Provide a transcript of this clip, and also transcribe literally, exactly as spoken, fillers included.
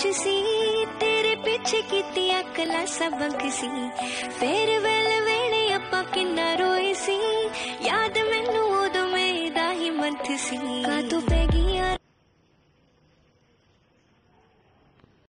सी तेरे पीछे कीतियां क्लासां बंक सी फेयरवेल वेले आपां किन्ना रोए सी याद मैनू उदों मेरा ही मंथ सी का तू पै गईयां